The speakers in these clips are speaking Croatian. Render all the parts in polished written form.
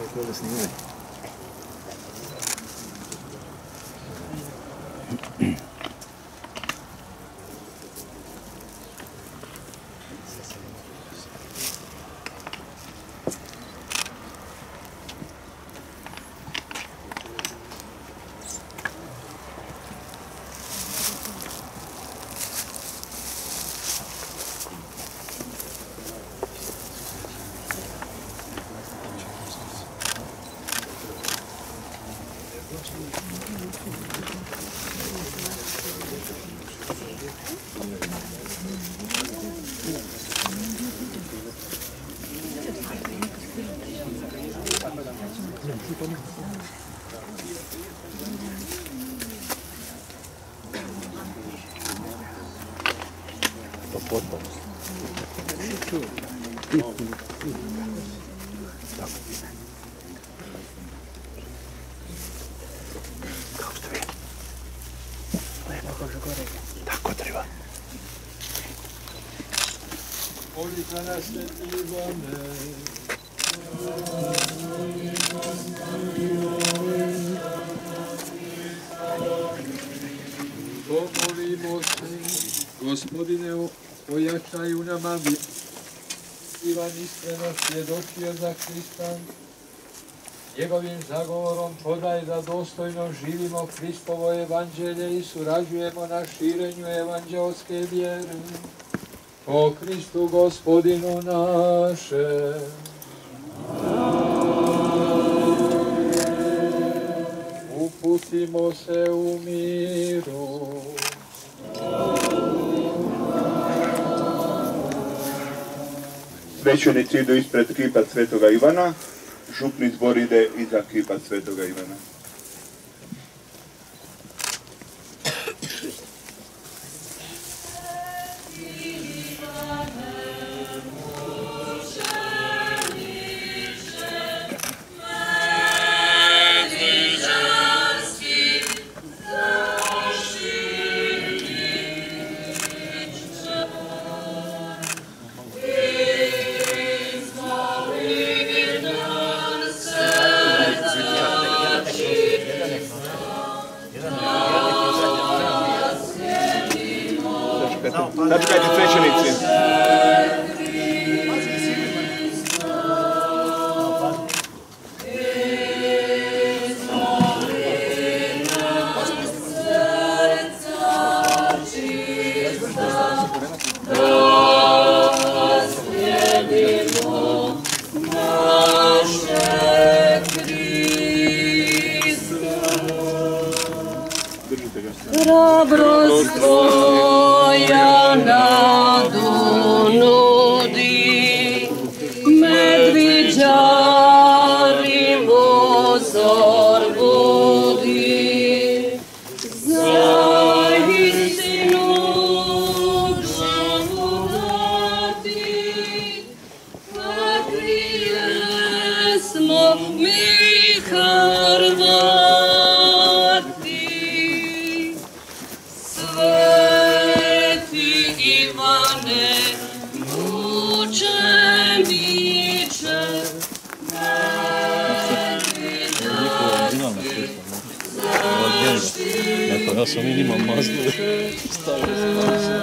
Ovdje snimaju. Tako treba. Molitva na Sveti Ivane. Pomolimo se, Gospodine, ojačaj u nama Ivan iskreno svjedočio za Hrista. Njegovim zagovorom podaj da dostojno živimo Hristovo evanđelje i surađujemo na širenju evanđelske vjere. Po Kristu Gospodinu našem. Uputimo se u miru. Svećenici idu ispred kipa Svetoga Ivana, župni zbor ide iza kipa Svetoga Ivana. Sačekajte svećenici. Hrabrost tvoja nadu nudi, medviđari mozor budi. Za istinu glavu dati, pa krije smo mi Hrvati. Ja sam i njima maznu stavio.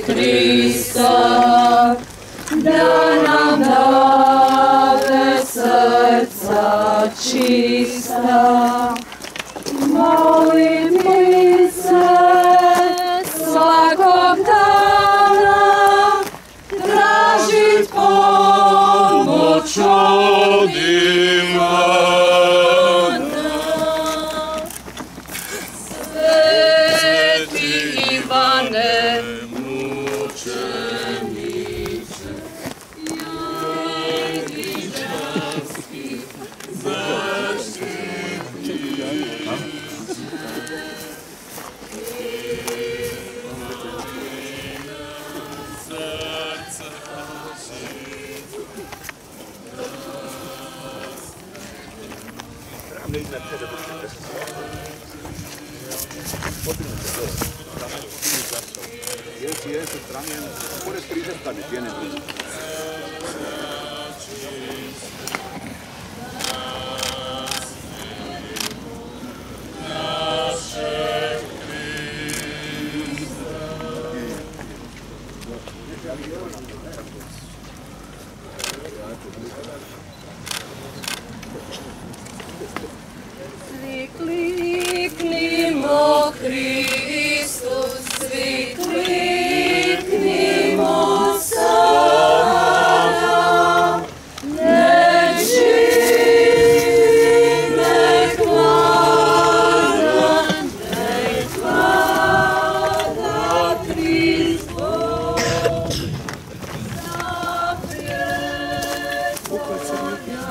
Krista, da nam dade srca čista. Molim ti se svakog dana, tražit pomoć od Ivana. Sveti Ivane, mučeniče, Janjičanski zaštitnik. Jesu strane, pored križa stane, tijene blizu. Svi kliknimo Hristus, svi kliknimo sada, nek živi, nek vlada, nek vlada Krist Bog, zaprijed svoja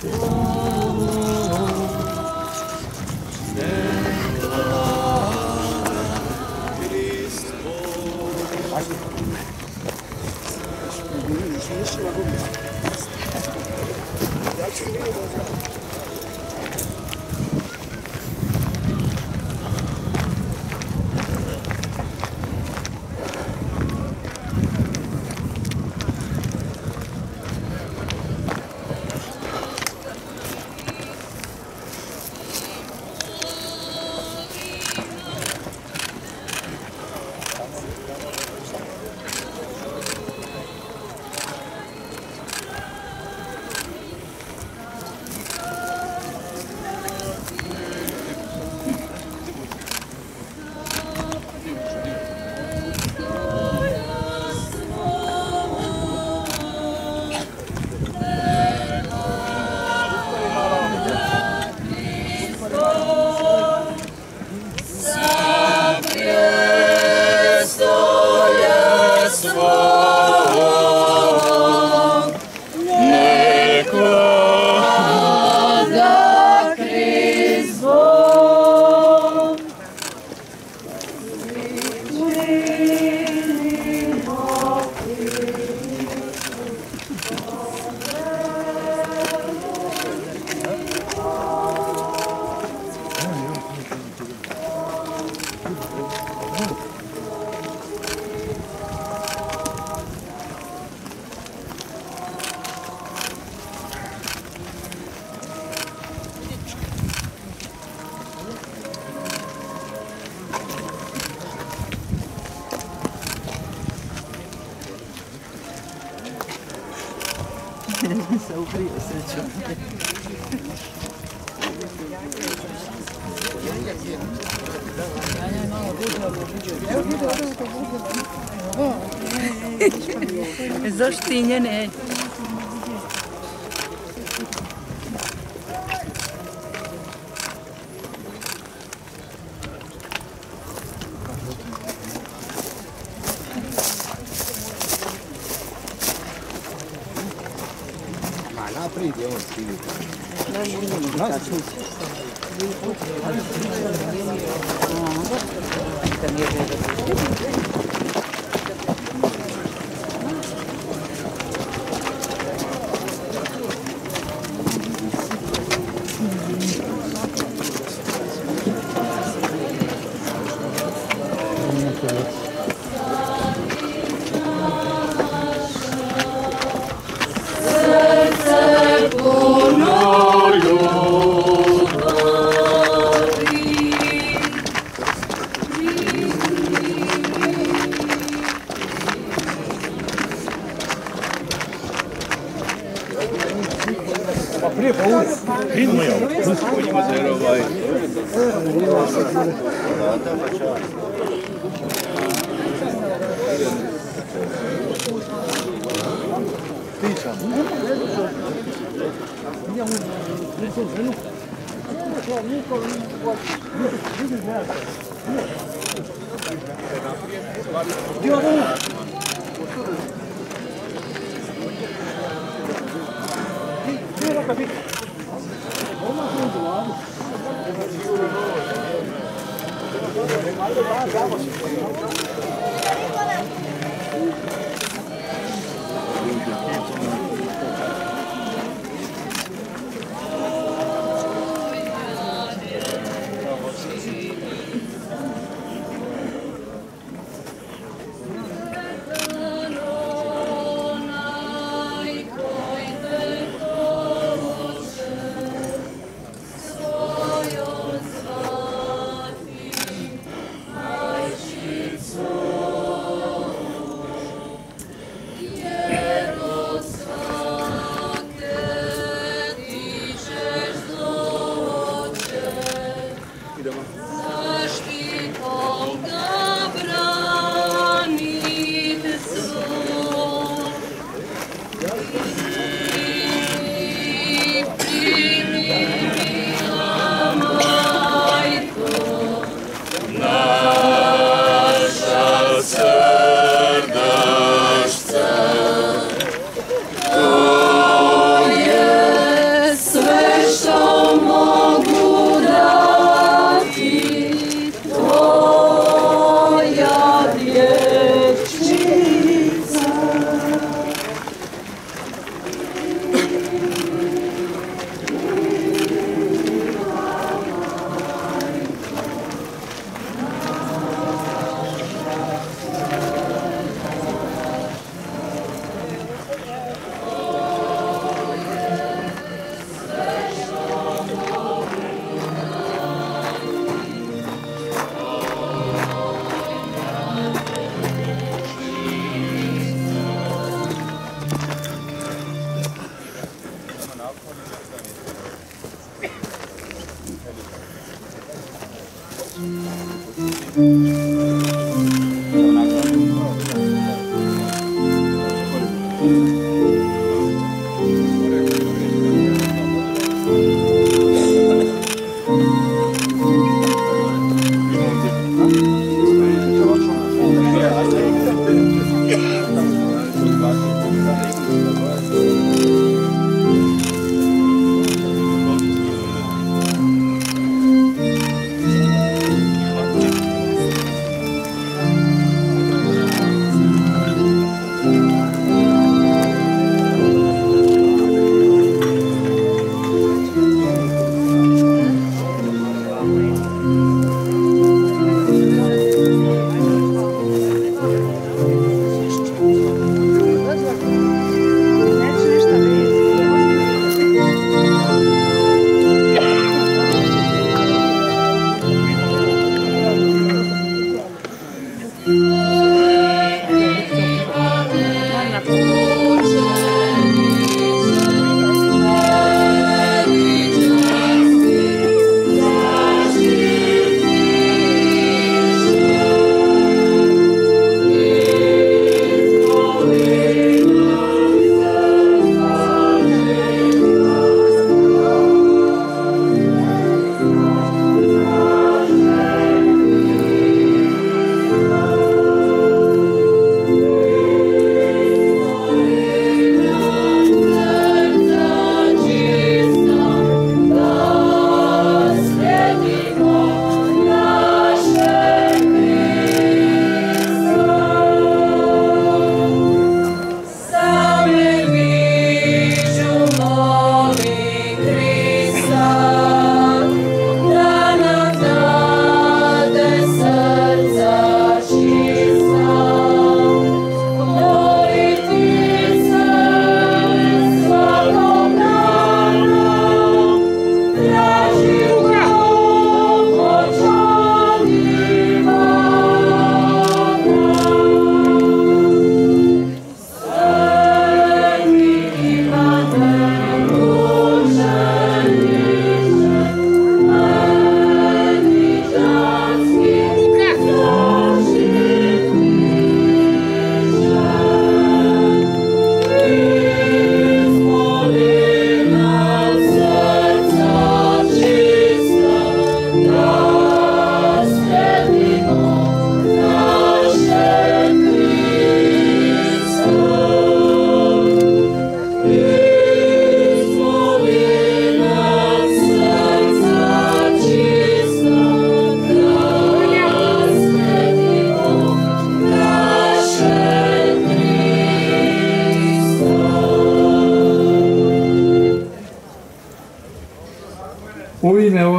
Se ukrije srećom. Zaštinjene. Naprijed je ovo stigli.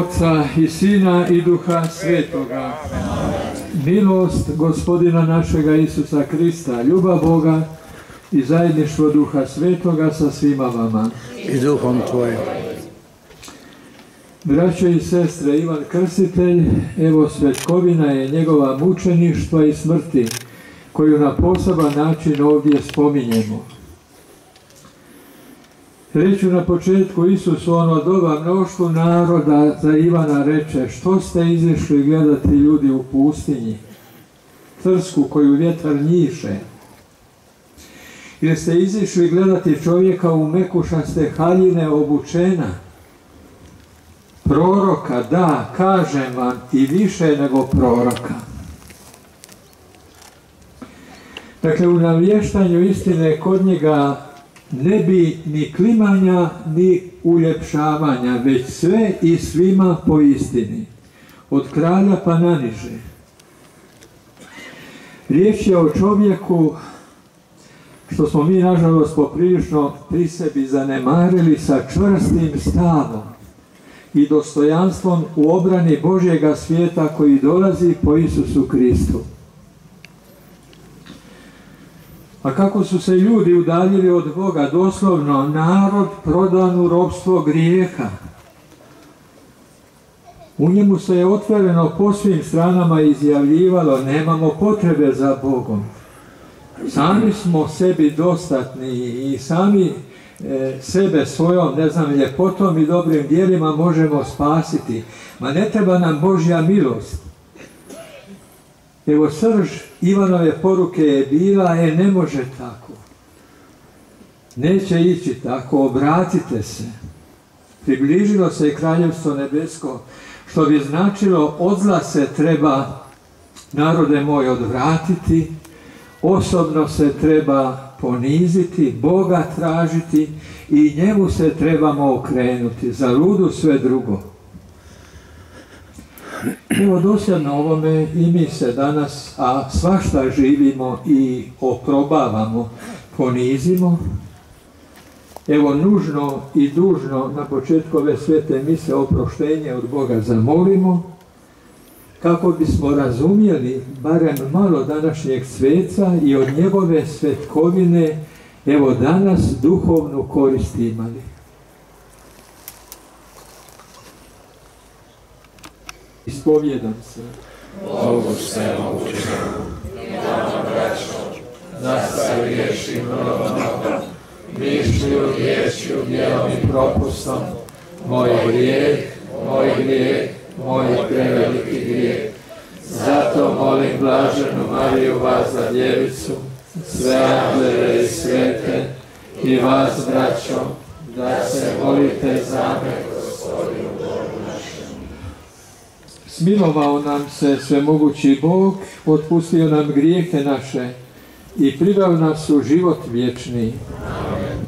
Otca i Sina i Duha Svetoga. Milost Gospodina našega Isusa Krista, ljubav Boga i zajedništvo Duha Svetoga sa svima vama. I duhom tvojim. Braćo i sestre, Ivan Krstitelj, evo svetkovina je njegova mučeništva i smrti, koju na poseban način ovdje spominjemo. Reću na početku, Isus u ono doba mnoštvu naroda za Ivana reče: što ste izišli gledati ljudi u pustinji, trsku koju vjetar njiše? Ili ste izišli gledati čovjeka u mekušaste haljine obučena? Proroka, da, kažem vam, i više nego proroka. Dakle, u navještanju istine kod njega ne bi ni klimanja, ni uljepšavanja, već sve i svima po istini, od kralja pa naniže. Riječ je o čovjeku, što smo mi nažalost poprilično pri sebi zanemarili, sa čvrstim stavom i dostojanstvom u obrani Božjega svijeta koji dolazi po Isusu Kristu. A kako su se ljudi udaljili od Boga, doslovno narod prodan u ropstvo grijeha. U njemu se je otvoreno po svim stranama izjavljivalo: nemamo potrebe za Bogom. Sami smo sebi dostatni i sami sebe svojom, ljepotom i dobrim djelima možemo spasiti. Ma ne treba nam Božja milost. Evo, srž Ivanove poruke je bila: ne može tako. Neće ići tako, obratite se. Približilo se i Kraljevstvo nebesko, što bi značilo: od zla se treba, narode moj, odvratiti, osobno se treba poniziti, Boga tražiti i njemu se trebamo okrenuti, za ludu sve drugo. Evo, dosljedno ovome i mi se danas, a svašta živimo i oprobavamo, ponizimo. Evo, nužno i dužno na početku ove svete mise oproštenje od Boga zamolimo, kako bismo razumjeli barem malo današnjeg sveca i od njegove svetkovine, evo, danas duhovnu korist imali. Ispovjedam se. Bogu svemogućem, i vama, braćo, da se griješim mnogo, mišlju, riječju, djelom i propustom, moj grijeh, moj preveliki grijeh. Zato molim blaženu Mariju, vas za djevicu, sve anđele i svete, i vas, braćo, da se molite za me, Gospodinu Bogu našemu. Smilovao nam se svemogući Bog, otpustio nam grijehe naše i priveo nas u život vječni. Amen.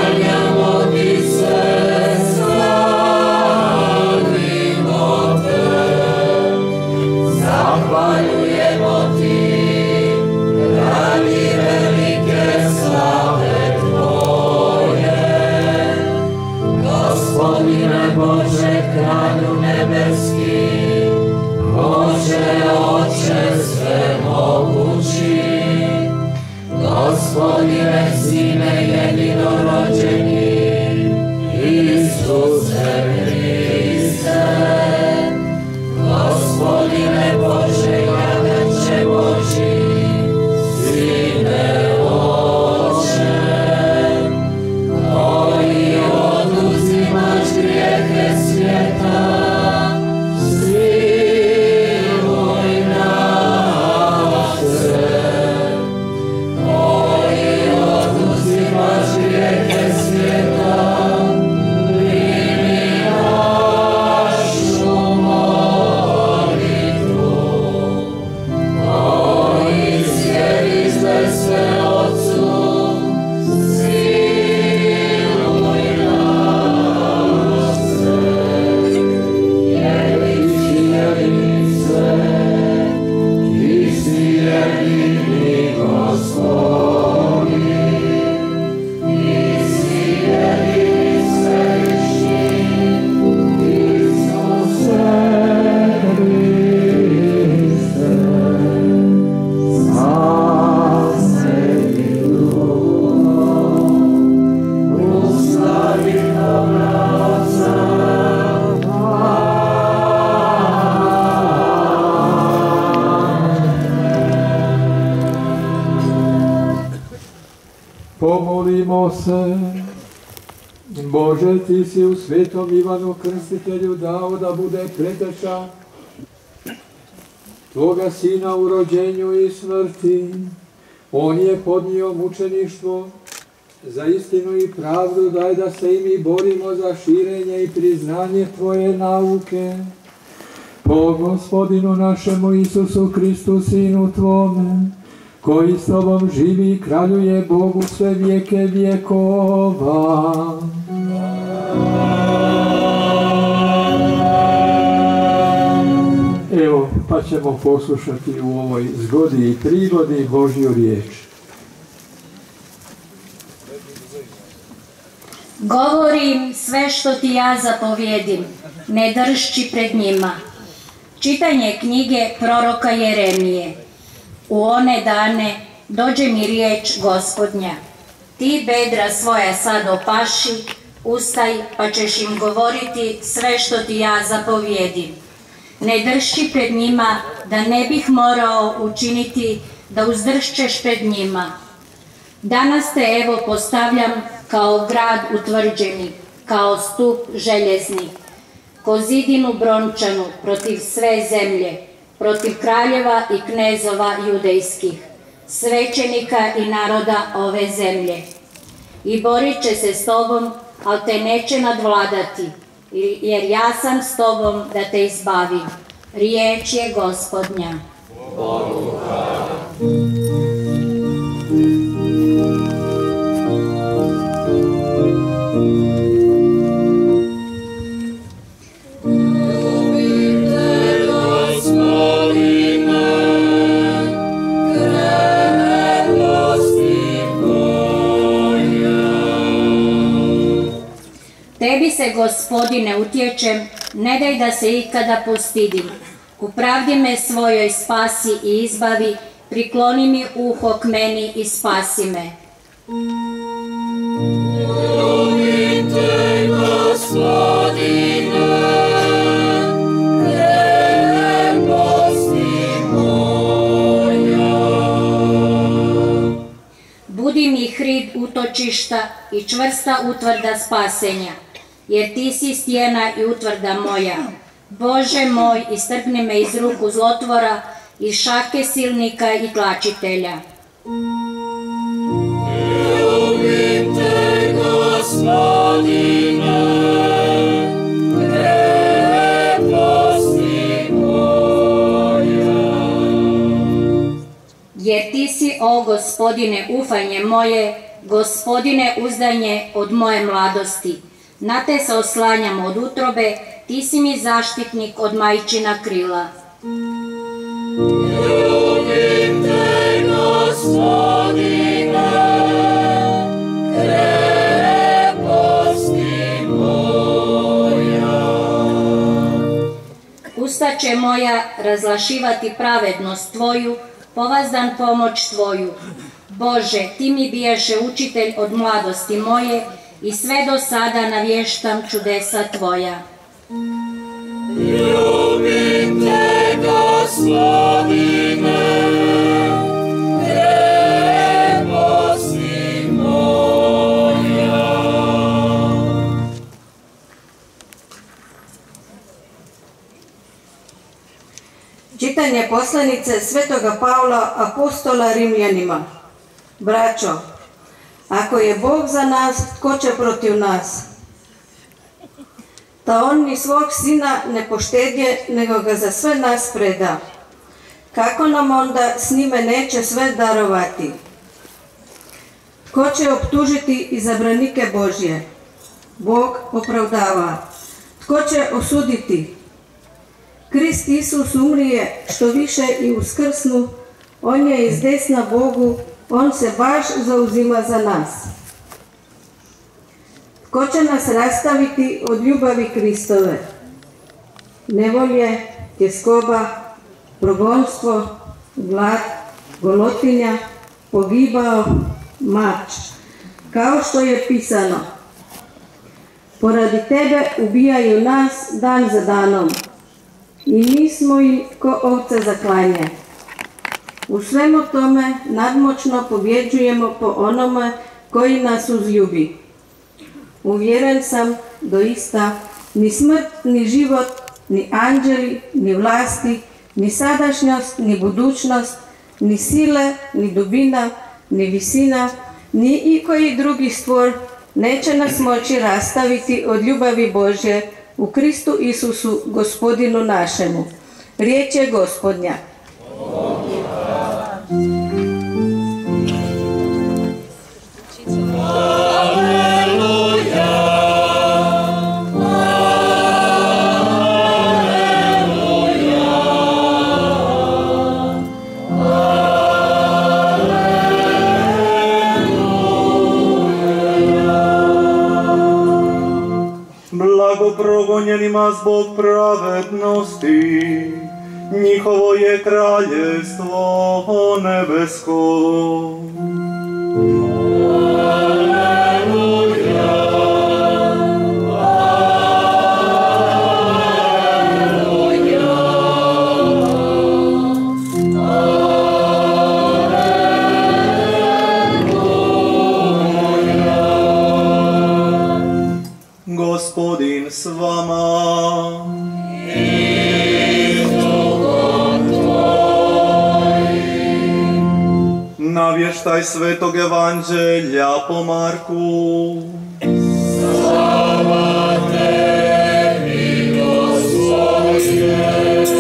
Te Gospodine Bože, Kralju nebeski, Bože Oče svemogući, Gospodine Sine jedinorođeni, Isuse Hriste, Gospodine Bože, jaganče Božji, Sine Oče, koji oduzimaš grijehe svijeta, smiluj nas se. Koji oduzimaš grijehe svijeta, primi našu molitvu. Koji sjediš sve Otcu, smiluj nas se. Jedini sve, ti si jedini Gospodin, ti si jedini svevišnji, Isuse Hriste, Sveti Duh, uslovi obraza. Pomolimo se. Bože, Ti si u Svetom Ivanu Krstitelju dao da bude preteča Tvoga Sina u rođenju i smrti. On je podnio mučeništvo za istinu i pravdu. Daj da se i mi borimo za širenje i priznanje Tvoje nauke. Po Gospodinu našemu Isusu Kristu, Sinu Tvome, koji s Tobom živi i kraljuje Bogu sve vijeke vjekova. Evo, pa ćemo poslušati u ovoj zgodi i prigodi Božju riječ. Govorim sve što ti ja zapovjedim, ne dršći pred njima. Čitanje knjige proroka Jeremije. U one dane dođe mi riječ Gospodnja. Ti bedra svoja sad opaši, ustaj pa ćeš im govoriti sve što ti ja zapovjedim. Ne dršći pred njima, da ne bih morao učiniti da uzdršćeš pred njima. Danas te evo postavljam kao grad utvrđeni, kao stup željezni, ko zidinu brončanu protiv sve zemlje, protiv kraljeva i knezova judejskih, svećenika i naroda ove zemlje. I borit će se s tobom, ali te neće nadvladati, jer ja sam s tobom da te izbavim. Riječ je Gospodnja. Tebi se, Gospodine, utječem, ne daj da se ikada postidim. U pravdi me svojoj spasi i izbavi, prikloni mi uho k meni i spasi me. Ljubim te, Gospodine, kreposti moja. Budi mi hrid utočišta i čvrsta utvrda spasenja, jer ti si stijena i utvrda moja. Bože moj, istrpni me iz ruku zlotvora, iz šake silnika i tlačitelja. Ljubim te, Gospodine, kreposti moja. Jer ti si, o Gospodine, ufanje moje, Gospodine, uzdanje od moje mladosti. Na te se oslanjam od utrobe, ti si mi zaštitnik od majčina krila. Ljubim te, Gospodine, kreposti moja. Usta će moja razlašivati pravednost Tvoju, povazdan pomoć Tvoju. Bože, Ti mi bijaše učitelj od mladosti moje i sve do sada navještam čudesa Tvoja. Ljubim te, Gospodine, nebo si moja. Čitanje poslanice Svetoga Pavla apostola Rimljanima. Braćo, ako je Bog za nas, tko će protiv nas? Da on ni svog sina ne poštedje, nego ga za sve nas preda. Kako nam onda s njime neće sve darovati? Tko će optužiti izabranike Božje? Bog opravdava. Tko će osuditi? Krist Isus umrije, što više i uskrsnu, on je iz desna Bogu, on se baš zauzima za nas. Tko će nas rastaviti od ljubavi Kristove? Nevolje, tjeskoba, progonstvo, glad, golotinja, pogibao, mač. Kao što je pisano, poradi tebe ubijaju nas dan za danom i mi smo im ko ovce za klanje. U svemu tome nadmoćno pobjeđujemo po onome koji nas uzljubi. Uvjeren sam doista, ni smrt, ni život, ni anđeli, ni vlasti, ni sadašnjost, ni budućnost, ni sile, ni dubina, ni visina, ni ikoji drugi stvor neće nas moći rastaviti od ljubavi Božje u Kristu Isusu, Gospodinu našemu. Riječ je Gospodnja. Progonjenima zbog pravednosti, njihovo je kraljevstvo nebesko. Gospodin s vama. Navještaj Svetog Evanđelja po Marku. Slava tebi, Gospodine.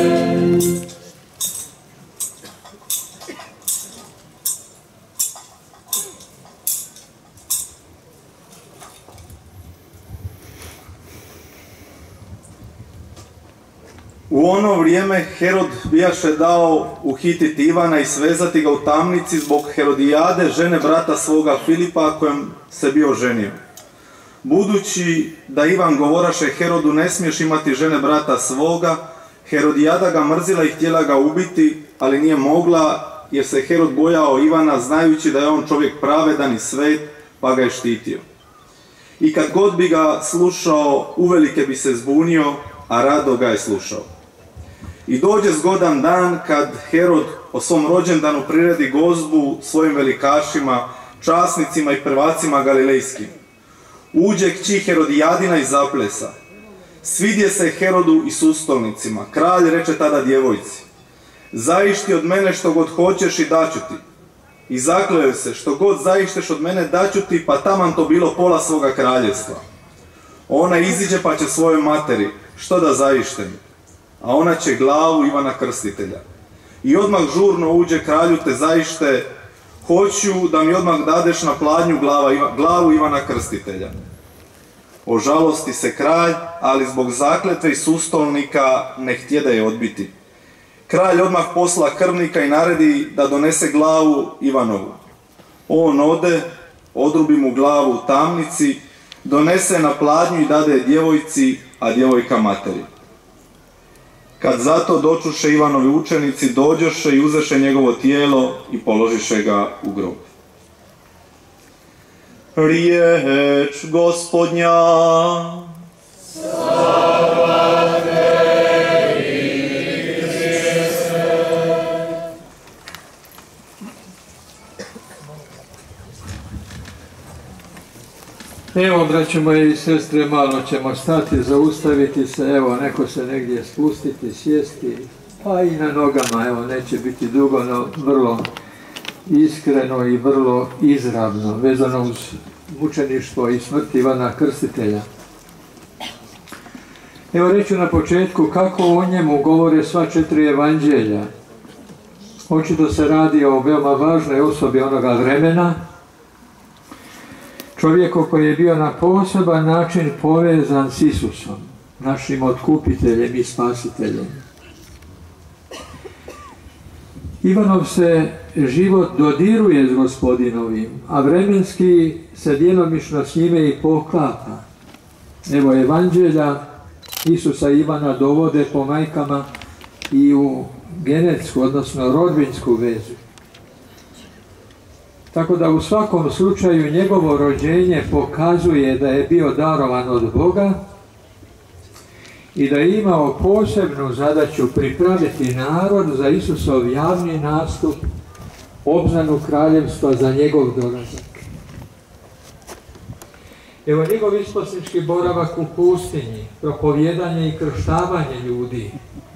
U ono vrijeme Herod bijaše dao uhititi Ivana i svezati ga u tamnici zbog Herodijade, žene brata svoga Filipa, kojem se bio ženio. Budući da Ivan govoraše Herodu, ne smiješ imati žene brata svoga, Herodijada ga mrzila i htjela ga ubiti, ali nije mogla, jer se Herod bojao Ivana, znajući da je on čovjek pravedan i svet, pa ga je štitio. I kad god bi ga slušao, uvelike bi se zbunio, a rado ga je slušao. I dođe zgodan dan kad Herod o svom rođendanu priredi gozbu svojim velikašima, časnicima i prvacima galilejskim. Uđe kći Herodijadina i zaplesa. Svidje se Herodu i sustolnicima. Kralj reče tada djevojci: zaišti od mene što god hoćeš i daću ti. I zakleo se: što god zaišteš od mene daću ti, pa taman to bilo pola svoga kraljevstva. Ona iziđe pa će svojoj materi: što da zaištem? A ona će glavu Ivana Krstitelja. I odmah žurno uđe kralju te zaište: hoću da mi odmah dadeš na pladnju glavu Ivana Krstitelja. Ožalosti se kralj, ali zbog zakletve i sustolnika ne htjede je odbiti. Kralj odmah posla krvnika i naredi da donese glavu Ivanovu. On ode, odrubi mu glavu u tamnici, donese na pladnju i dade djevojci, a djevojka materi. Kad zato dočuše Ivanovi učenici, dođoše i uzeše njegovo tijelo i položiše ga u grob. Riječ Gospodnja. Evo, braćo moje i sestre, malo ćemo stati, zaustaviti se, evo, neko se negdje spustiti, sjesti, pa i na nogama, evo, neće biti dugo, no vrlo iskreno i vrlo izravno, vezano uz mučeništvo i smrt Ivana Krstitelja. Evo, reću na početku kako o njemu govore sva 4 evanđelja. Očito se radi o veoma važnoj osobi onoga vremena, čovjeku koji je bio na poseban način povezan s Isusom, našim otkupiteljem i spasiteljem. Ivanov se život dodiruje s Gospodinovim, a vremenski se djelomično s njime i poklapa. Evo, evanđelja Isusa i Ivana dovode po majkama i u genetsku, odnosno rodbinsku vezu. Tako da u svakom slučaju njegovo rođenje pokazuje da je bio darovan od Boga i da je imao posebnu zadaću pripraviti narod za Isusov javni nastup, obznanu kraljevstva za njegov dolazak. Evo njegov isposnički boravak u pustinji, propovijedanje i krštavanje ljudi.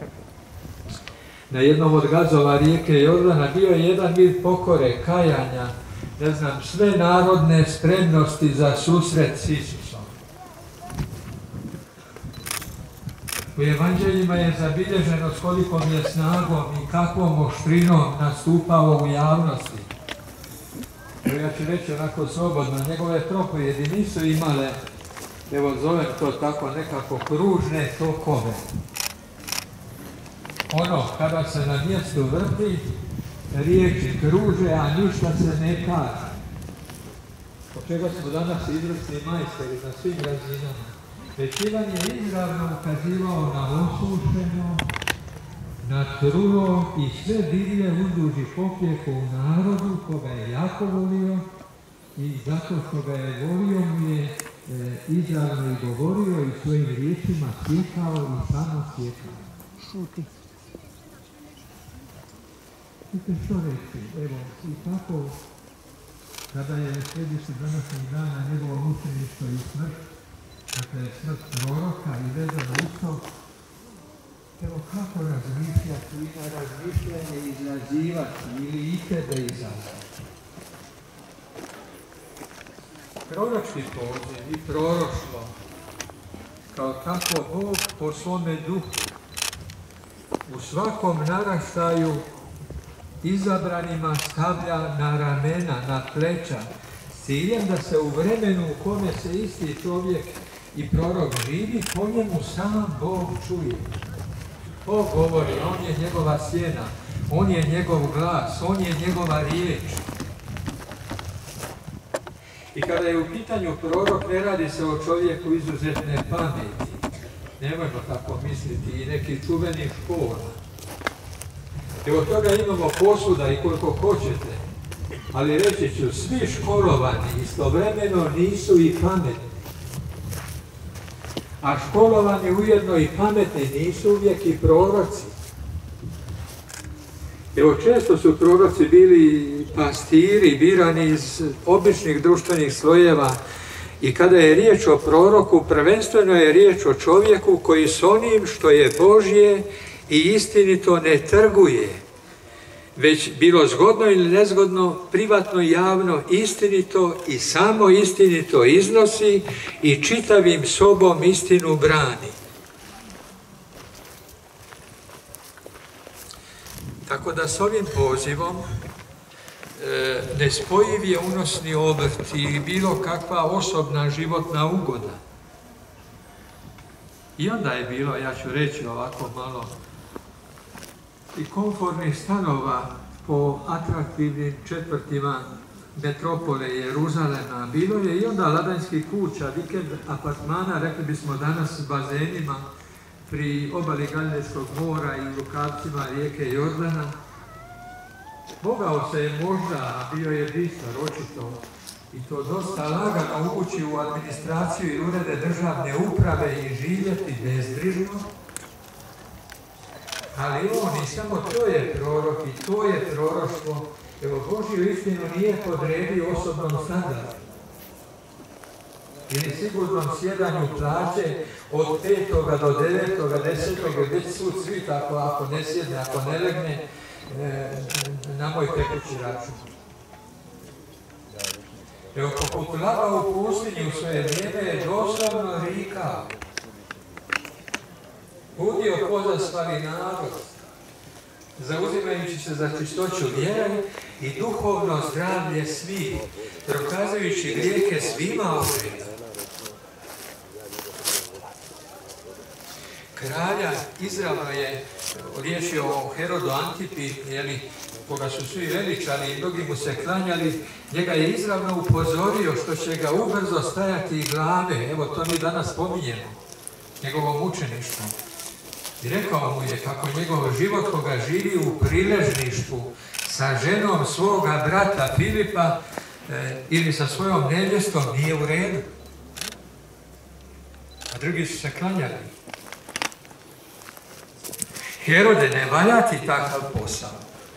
Na jednom od gazova rijeke Jordana bio je jedan vid pokore, kajanja, sve narodne spremnosti za susret s Isusom. U evanđeljima je zabilježeno s kolikom je snagom i kakvom oštrinom nastupao u javnosti. Ja ću reći onako slobodno, njegove propovjedi nisu imale, evo zovem to tako, nekako kružne tokove. Ono, kada se na mjestu vrti, riječi kruže, a ništa se ne kaže. Od čega smo danas izvrsni majstori na svim razinama. Već Ivan je izravno ukazivao na osušeno, na trulo i sve divlje uzduži popjeku u narodu koga je jako volio i zato što ga je volio mu je izravno i govorio i svojim riječima sjekao i samo sjekao. Šuti. Vidite što reći, evo, i tako, kada je sljedeći današnjeg dana njegovo mučeništvo i smrt, dakle smrt proroka i vezano uz to, evo kako razmišljati i na razmišljanje izazivati ili i tebe izazvati. Proročki poziv i proroštvo, kao tako Bog po svome duhu, u svakom naraštaju izabranima stavlja na ramena, na pleća, s ciljem da se u vremenu u kome se isti čovjek i prorok živi, po njemu sam Bog čuje. Bog govori, on je njegova sjena, on je njegov glas, on je njegova riječ. I kada je u pitanju prorok, ne radi se o čovjeku izuzetne pameti. Nemojmo tako misliti i neki čuveni škola. Evo toga imamo posuda i koliko hoćete, ali reći ću, svi školovani istovremeno nisu i pametni. A školovani ujedno i pametni nisu uvijek i proroci. Evo često su proroci bili pastiri, birani iz običnih društvenih slojeva i kada je riječ o proroku, prvenstveno je riječ o čovjeku koji s onim što je Božje i istinito ne trguje, već bilo zgodno ili nezgodno, privatno i javno, istinito i samo istinito iznosi i čitavim sobom istinu brani. Tako da s ovim pozivom nespojiv je unosni obrt i bilo kakva osobna životna ugoda. I onda je bilo, ja ću reći ovako malo, i komfortnih stanova po atraktivnim četvrtima metropole Jeruzalema. Bilo je i onda ladanskih kuća, vikend apartmana, rekli bismo danas s bazenima, pri obali Galilejskog mora i u rukavcima rijeke Jordana. Mogao se je možda, a bio je bistar očito, i to dosta lagano ući u administraciju i urede državne uprave i živjeti bezbrižno. Ali on i samo to je prorok i to je proroštvo. Evo, Božju istinu nije podredio osobnom standardu ili sigurnom sjedanju plaće od 5. do 9. 10. već su svi tako, ako ne sjedne, ako ne legne, na moj tekući račun. Evo, poput lava u pustinju u svoje vrijeme je doslovno rikao. Budio pozaspali narod, zauzimajući se za čistoću vjere i duhovno zdravlje svih, prokazujući grijehe svima oživlja. Kralja izravno je riješio o Herodu Antipi, koga su svi veličali i mnogi mu se klanjali, njega je izravno upozorio što će ga ubrzo stajati glave. Evo, to mi danas spominjemo, njegovom mučeništvu. I rekao mu je kako njegov život koga živi u priležništvu sa ženom svoga brata Filipa ili sa svojom nevjestom nije u redu. A drugi su se klanjali. Herode, ne valja ti takav posao.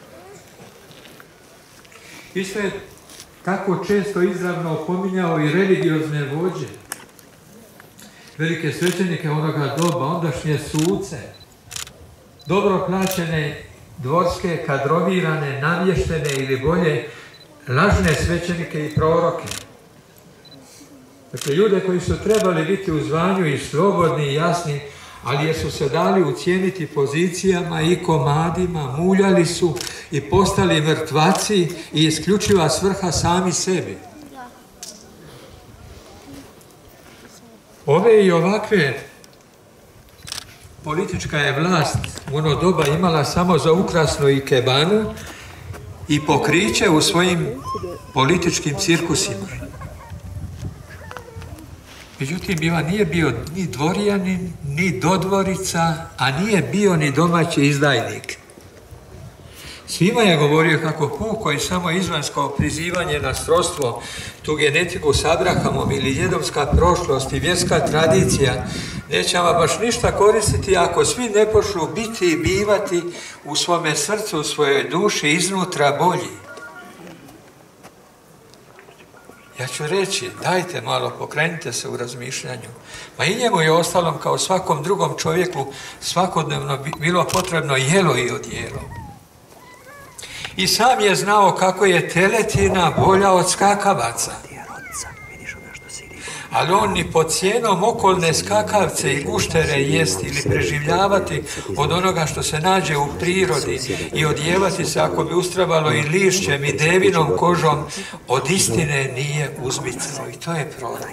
Isto je tako često izravno opominjao i religiozne vođe, velike svećenike onoga doba, ondašnje suce, dobro plaćene, dvorske, kadrovirane, namještene ili bolje lažne svećenike i proroke. Dakle, ljude koji su trebali biti u zvanju i slobodni i jasni, ali jer su se dali ucijeniti pozicijama i komadima, muljali su i postali mrtvaci i isključiva svrha sami sebi. Ove i ovakve politička je vlast u ono doba imala samo za ukrasnu ikebanu i pokriće u svojim političkim cirkusima. Međutim, Ivan nije bio ni dvorjanin, ni dodvorica, a nije bio ni domaći izdajnik. Svima je govorio kako puko i samo izvansko prizivanje na srodstvo, tu genetiku s Abrahamom ili djedovska prošlost i vjerska tradicija neće vam baš ništa koristiti ako svi ne počnu biti i bivati u svome srcu, u svojoj duši iznutra bolji. Ja ću reći, dajte malo, pokrenite se u razmišljanju. Pa i njemu je ostalom kao svakom drugom čovjeku svakodnevno bilo potrebno jelo i odjelo. I sam je znao kako je teletina bolja od skakavaca. Ali on ni pod cijenom okolne skakavce i guštere jesti ili preživljavati od onoga što se nađe u prirodi i odjevati se ako bi ustrebalo i lišćem i devinom kožom, od istine nije uzmicano. I to je prorok.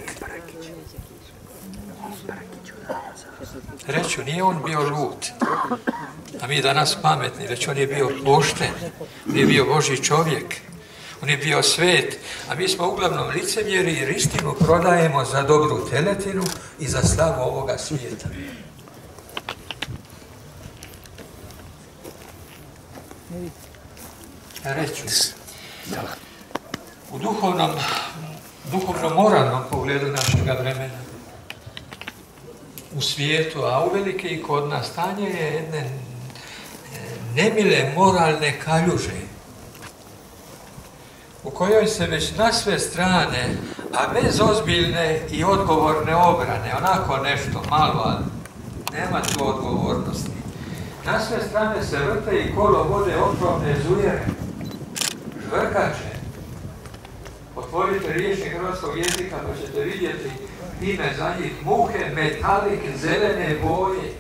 Reću, nije on bio lud, a mi danas pametni, već on je bio pošten, on je bio Božji čovjek, on je bio svet, a mi smo uglavnom licemjeri jer istinu prodajemo za dobru teletinu i za slavu ovoga svijeta. Reću, u duhovno-moralnom pogledu našega vremena, u svijetu, a uvelike i kod nas, stanje je jedne nemile moralne kaljuže, u kojoj se već na sve strane, a bez ozbiljne i odgovorne obrane, onako nešto malo, ali nema tu odgovornosti, na sve strane se vrte i kolo vode otrovne zujere, žvrkače. Otvorite rječnik hrvatskog jezika pa ćete vidjeti ime za njih, muhe, metalik, zelene boje.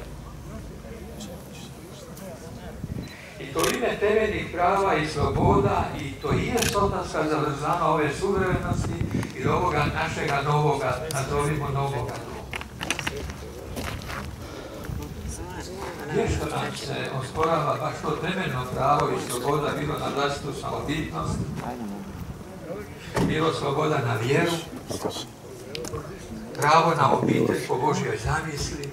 I to ime temeljnih prava i sloboda i to i je sotanska zavrzama ove suvremenosti i ovoga našega novoga, nazovimo novoga doba. Gdje što nam se osporava baš to temeljno pravo i sloboda, bilo na vlastitu samobitnost, bilo sloboda na vjeru, pravo na obitelj po Božjoj zamisli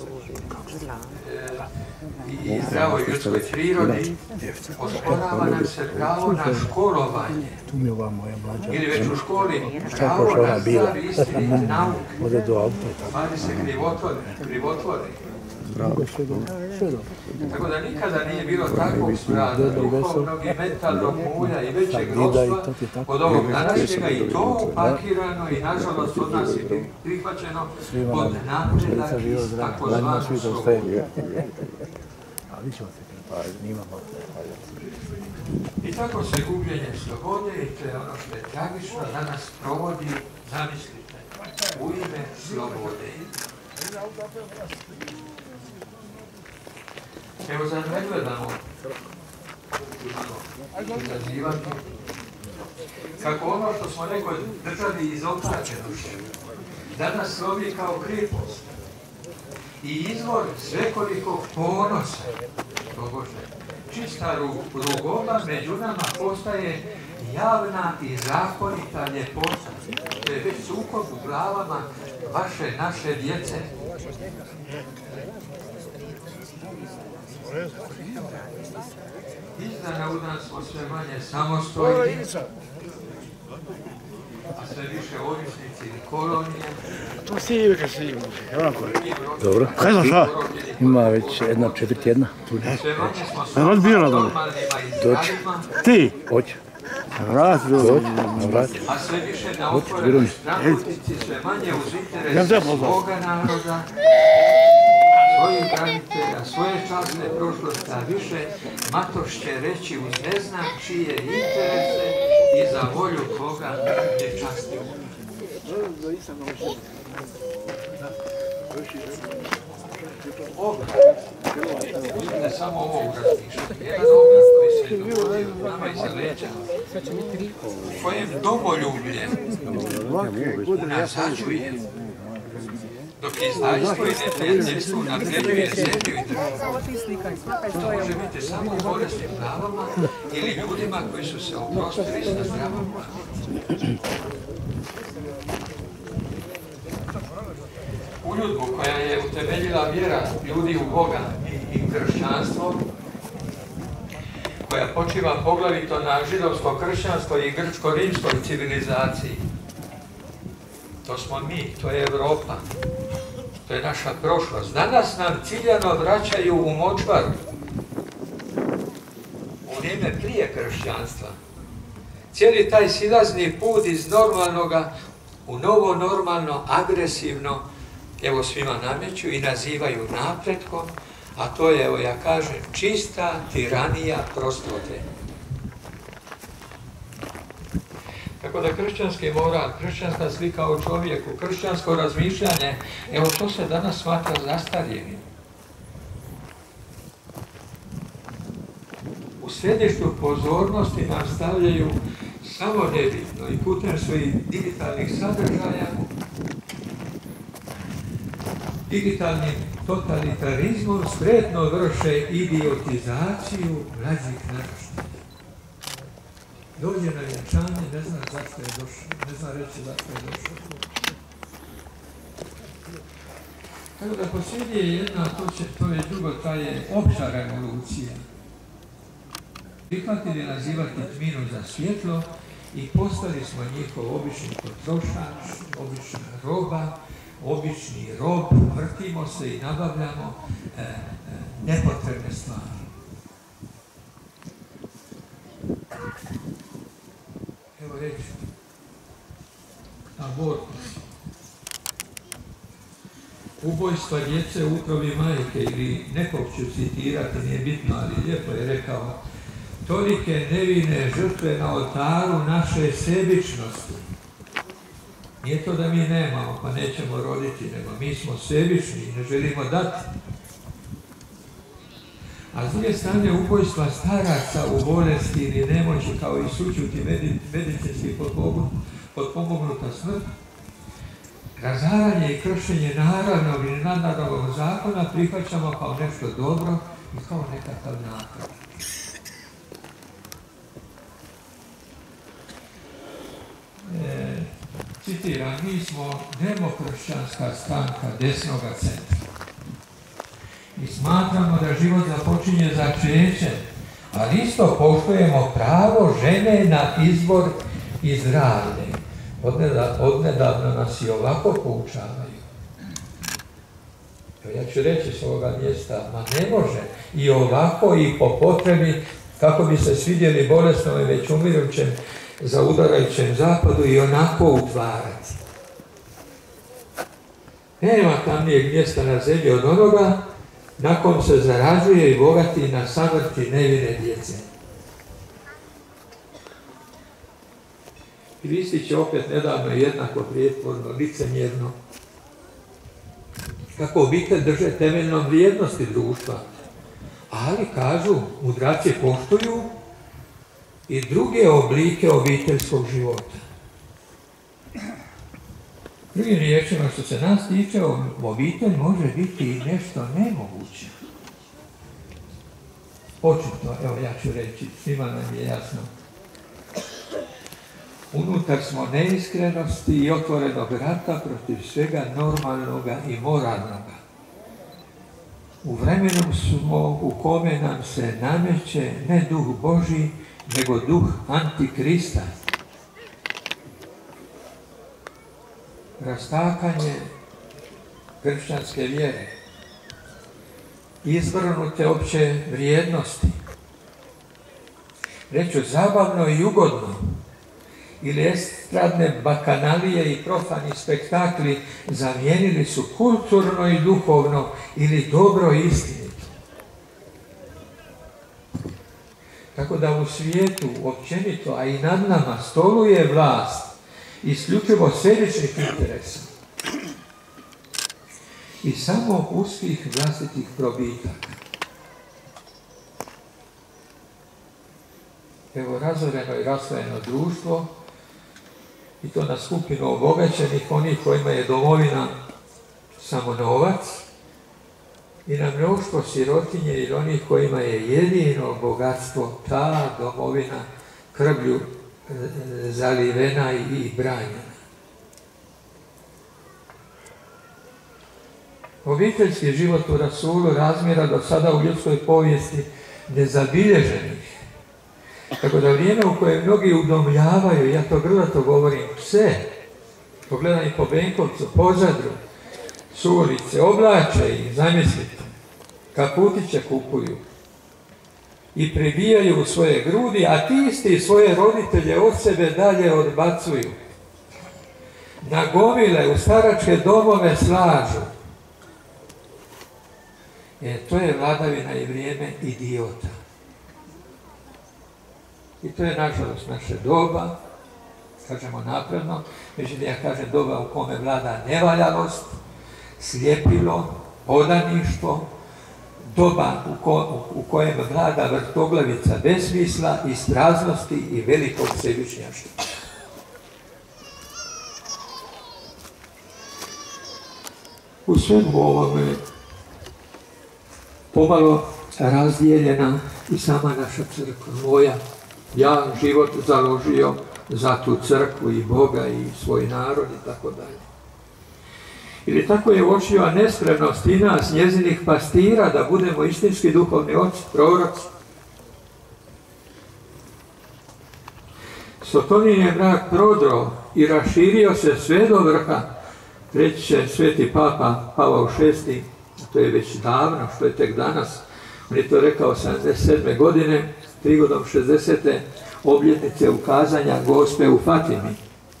i zdravoj ljudskoj prirodi, osporava nam se pravo na školovanje. Ili već u školi pravo na zdrav istinit nauk, stvari se krivotvore. Tako da nikada nije bilo takvog sprada duhovnog i mentalnog mulja i većeg ropstva od ovog današnjega i to upakirano i nažalost od nas je prihvaćeno pod napredak iz takozvanu slobodu. I tako se gubljenje slobode i to je ono što je tragično danas provodi, zamislite, u ime slobode. Evo sad ne gledamo izazivati kako ono što smo nekoj državi izopačenošću danas slovi kao kripost i izvor svekolikog ponosa. Čista rugoba među nama postaje javna i zakonita ljepota. To je već sukob u glavama vaše, naše djece. Iz dana u dan smo sve manje samostojni, a sve više ovisnici ili kolonije. To si i veka si dobro. Kaj znaš šta? Ima već 1/4 tjedna. Sve manje smo samostojni normalnima i zdravima. Ti? Hoće. Vrat, a sve više na otvorenoj stranputici, sve manje uz interes svoga naroda, svojih branitelja, svoje časne prošlosti, a više Matoš će reći uz ne znam čije interese i za volju koga je častio. Obraz, ne samo ovo razmišljati, jedan obraz koji se dovodio nama iza leđa, u kojem domoljublje unazađuje, dok izdajstvo i neprijateljstvo nadređuje zemlju i državu. To može biti samo u bolesnim glavama ili ljudima koji su se oprostili sa zdravom glavom. Uljudbu koja je utemeljila vjera ljudi u Boga i kršćanstvo, koja počiva poglavito na židovsko kršćanstvo i grčko-rimskoj civilizaciji. To smo mi, to je Europa, to je naša prošlost. Danas nam ciljano vraćaju u močvaru, u vrijeme prije kršćanstva. Cijeli taj silazni put iz normalnoga u novo normalno, agresivno, evo svima nameću i nazivaju napretkom, a to je, evo ja kažem, čista tiranija prostote. Tako da kršćanski moral, kršćanska slika o čovjeku, kršćansko razmišljanje, evo to se danas smatra zastarjenim. U središtu pozornosti nam stavljaju samo nebitno i putem svojih digitalnih sadržaja, digitalnim totalitarizmom spretno vrše idiotizaciju mlađih naraštaja. Dođe na vjenčanje, ne zna zašto je došao, ne zna reći zašto je došao. Tako da posljednje jedna, to je drugo, ta je opća revolucija. Prihvatili nazivati tminu za svjetlo i postali smo njihov obični potrošač, obična roba, obični rob, vrtimo se i nabavljamo nepotrebne stvari. Evo reći, abortus. Ubojstva djece u utrobi majke ili nekog ću citirati, nije bitno, ali lijepo je rekao, tolike nevine žrtve na oltaru naše sebičnosti. Nije to da mi nemamo, pa nećemo roditi, nego mi smo sebični i ne želimo dati. A s druge strane, ubojstva staraca u bolesti ili nemoći, kao i sućuti medicinski potpomognuta smrt, razaranje i kršenje naravnog ili nadnaravnog zakona prihvaćamo kao nešto dobro i kao nekakav napredak. Citiram, mi smo demokršćanska stranka desnoga centra. I smatramo da život započinje začećem, ali isto poštujemo pravo žene na izbor i zdravlje. Odnedavno nas i ovako poučavaju. Ja ću reći s ovoga mjesta, ma ne može i ovako i po potrebi, kako bi se svidjeli bolesnom i već umirućem za udarajućem zapadu i onako utvarati. Nema tamnijeg mjesta na zemlji od onoga na kom se zarađuje i bogati na samrti nevine djece. Kristić je opet nedavno jednako prijetvorno, licemjerno, kako obitelj drže temeljnom vrijednosti društva, ali kažu, mudraci poštuju i druge oblike obiteljskog života. Drugim riječima, što se nas tiče, obitelj može biti i nešto nemoguće. Očito, evo ja ću reći, svima nam je jasno. Unutar smo neiskrenosti i otvorenog rata protiv svega normalnoga i moralnoga. U vremenu smo u kome nam se nameće ne duh Božji, nego duh Antikrista. Rastakanje kršćanske vjere, izvrnute opće vrijednosti, reću zabavno i ugodno, ili estradne bakanalije i profani spektakli zamijenili su kulturno i duhovno ili dobro i istinito. Tako da u svijetu općenito, a i nad nama, stoluje vlast isključivo sebičnih interesa i samo uskih vlastitih probitaka. Evo razoreno i rasvojeno društvo, i to na skupinu obogaćenih, onih kojima je domovina samo novac, i na mnoštvo sirotinje ili onih kojima je jedino bogatstvo ta domovina krvlju zalivena i branjena. Obiteljski život u rasulu razmjera do sada u ljudskoj povijesti nezabilježenih. Tako da vrijeme u koje mnogi udomljavaju, ja to grlato govorim, pse, pogledaj po Benkovcu, po Zadru, s ulice, oblače ih, zamislite, kaputiće kupuju i pribijaju u svoje grudi, a ti isti svoje roditelje od sebe dalje odbacuju. Na gomile, u staračke domove slažu. To je vladavina i vrijeme idiota. I to je nažalost naše doba, kažemo napredno, međutim ja kažem doba u kome vlada nevaljalost, sljepilo, odaništvo, doba u kojem vlada vrtoglavica besmisla, ispraznosti i velikog sebičnjaštva. U svemu ovome pomalo razdijeljena i sama naša crkva, moja. Ja život založio za tu crkvu i Boga i svoj narod i tako dalje. Ili tako je uočio nespremnost i nas, njezinih pastira, da budemo istinski duhovni oci, proroci. Sotonin je mrak prodro i raširio se sve do vrha. Reći će sveti papa Pavao VI, to je već davno, što je tek danas, on je to rekao 77. godine, prigodom 60. obljetnice ukazanja Gospe u Fatimi.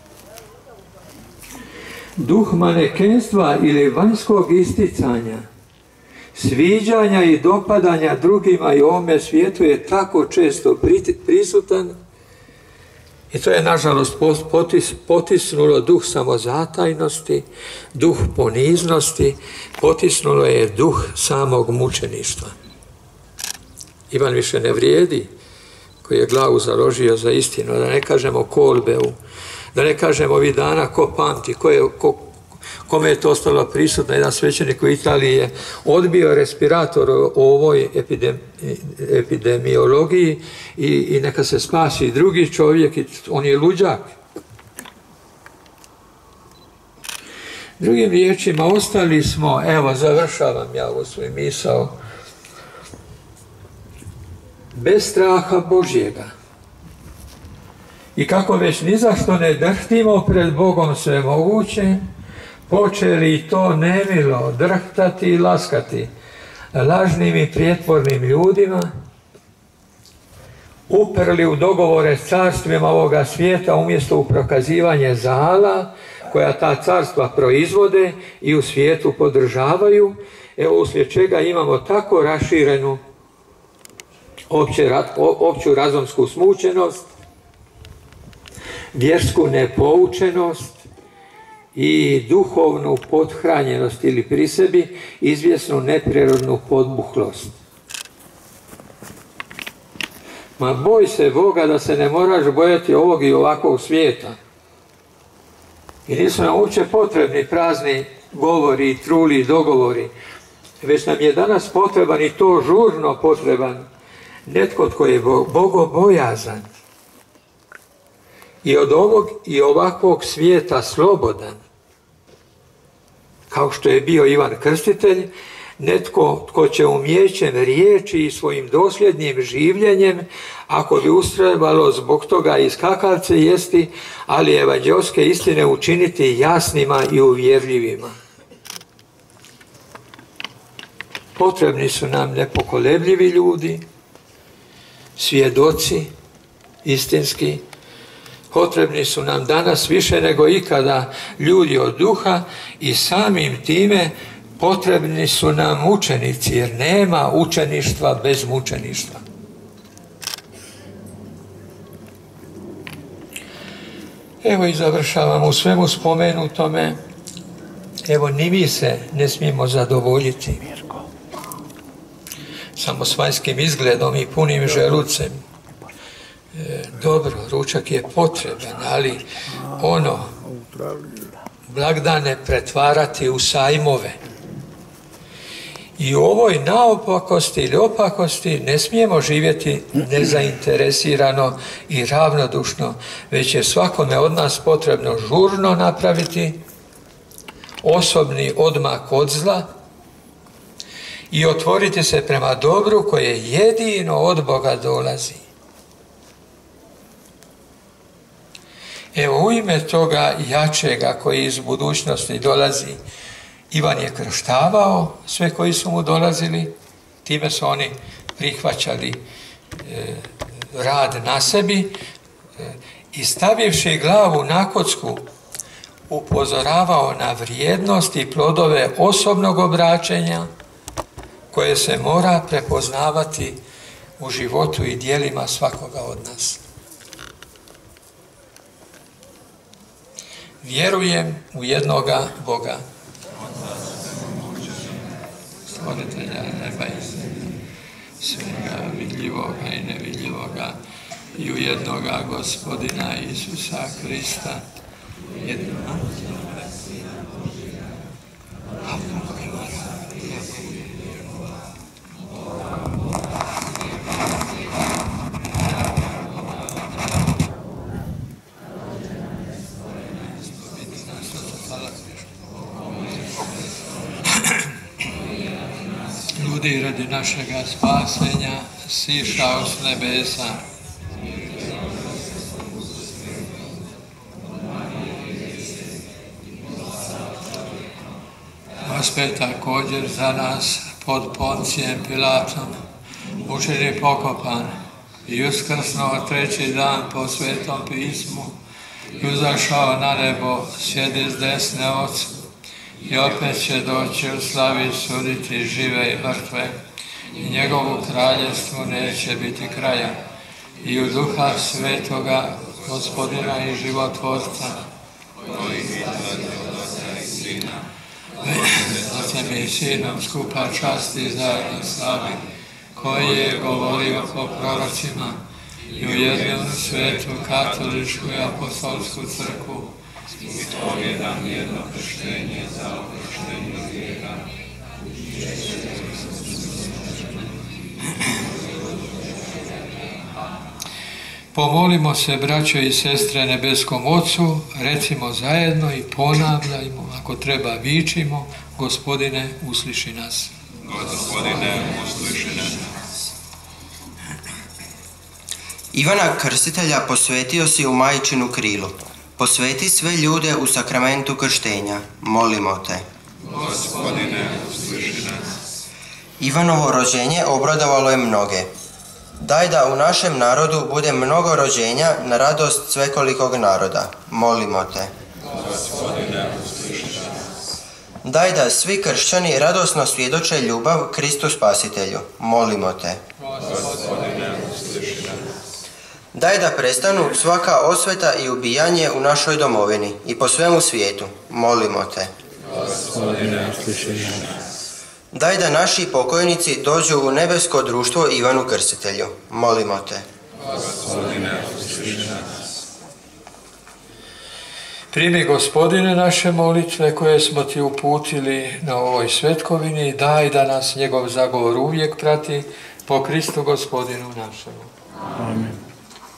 Duh manekenstva ili vanjskog isticanja, sviđanja i dopadanja drugima i ovome svijetu je tako često prisutan i to je nažalost potisnulo duh samozatajnosti, duh poniznosti, potisnulo je duh samog mučeništva. Ivan više ne vrijedi, koji je glavu založio za istinu, da ne kažemo Kolbeu, da ne kažemo ovih dana ko pamti, kome je to ostalo prisutno. Jedan svećenik u Italiji je odbio respirator o ovoj epidemiologiji i neka se spasi drugi čovjek, on je luđak. Drugim riječima, ostali smo, evo završavam ja ovu svoju misao, bez straha Božjega. I kako već ni zašto ne drhtimo pred Bogom svemoguće, počeli to nemilo drhtati i laskati lažnim i prijetvornim ljudima, uprli u dogovore s carstvima ovoga svijeta umjesto u prokazivanje zala koja ta carstva proizvode i u svijetu podržavaju, evo uslijed čega imamo tako raširenu opću razumsku smučenost, vjersku nepoučenost i duhovnu pothranjenost ili pri sebi izvjesnu neprirodnu podbuhlost. Ma boj se Boga da se ne moraš bojati ovog i ovakvog svijeta. I nisu nam uopće potrebni prazni govori i truli dogovori, već nam je danas potreban i to žurno potreban netko tko je bogobojazan i od ovog i ovakvog svijeta slobodan, kao što je bio Ivan Krstitelj, netko tko će umijećem riječi i svojim dosljednim življenjem, ako bi ustrebalo zbog toga i skakavce jesti, ali evanđelske istine učiniti jasnima i uvjerljivima. Potrebni su nam nepokolebljivi ljudi, svjedoci istinski. Potrebni su nam danas više nego ikada ljudi od duha i samim time potrebni su nam mučenici, jer nema učeništva bez mučeništva. Evo i završavam u svemu spomenutome. Evo ni mi se ne smijemo zadovoljiti samo s vanjskim izgledom i punim želucem. Dobro, ručak je potreban, ali blagdane pretvarati u sajmove. I u ovoj naopakosti ili opakosti ne smijemo živjeti nezainteresirano i ravnodušno, već je svakome od nas potrebno žurno napraviti osobni odmak od zla i otvoriti se prema dobru koje jedino od Boga dolazi. Evo u ime toga jačega koji iz budućnosti dolazi, Ivan je krštavao sve koji su mu dolazili, time su oni prihvaćali rad na sebi i stavivši glavu na kocku upozoravao na vrijednost i plodove osobnog obraćenja koje se mora prepoznavati u životu i djelima svakoga od nas. Vjerujem u jednoga Boga, stvoritelja neba i zemlje, svega vidljivoga i nevidljivoga, i u jednoga Gospodina Isusa Krista, jednoga Sina Božjega, a ljudi radi našega spasenja sišao s nebesa. Uspjet također za nas pod Poncijem Pilatom, mučen i pokopan i uskrsnuo treći dan po Svetom pismu i uzašao na nebo, sjedi s desne Oca i opet će doći u slavi suditi žive i mrtve i njegovu kraljevstvu neće biti kraja. I u Duha Svetoga, Gospodina i Životvorca, Otcem i Sinom skupa časti i zajedno slavi, koji je govorio po prorocima i u jednu svetu katoličku i apostolsku crkvu, ispovjedam jedno krštenje za oproštenje grijeha. Pomolimo se, braćo i sestre, nebeskom Ocu, recimo zajedno i ponavljajmo, ako treba vičimo, Gospodine, usliši nas. Gospodine, usliši nas. Ivana Krstitelja posvetio si u majčinu krilu. Posveti sve ljude u sakramentu krštenja. Molimo te. Gospodine, usliši nas. Ivanovo rođenje obradovalo je mnoge. Daj da u našem narodu bude mnogo rođenja na radost svekolikog naroda. Molimo te. Gospodine, usliši nas. Daj da svi kršćani radosno svjedoče ljubav Kristu Spasitelju. Molimo te. Gospodine, usliši nas. Daj da prestanu svaka osveta i ubijanje u našoj domovini i po svemu svijetu. Molimo te. Gospodine, usliši nas. Daj da naši pokojnici dođu u nebesko društvo Ivanu Krstitelju. Molimo te. Gospodine, usliši nas. Primi, Gospodine, naše molitve koje smo ti uputili na ovoj svetkovini i daj da nas njegov zagovor uvijek prati po Kristu Gospodinu našemu. Amen.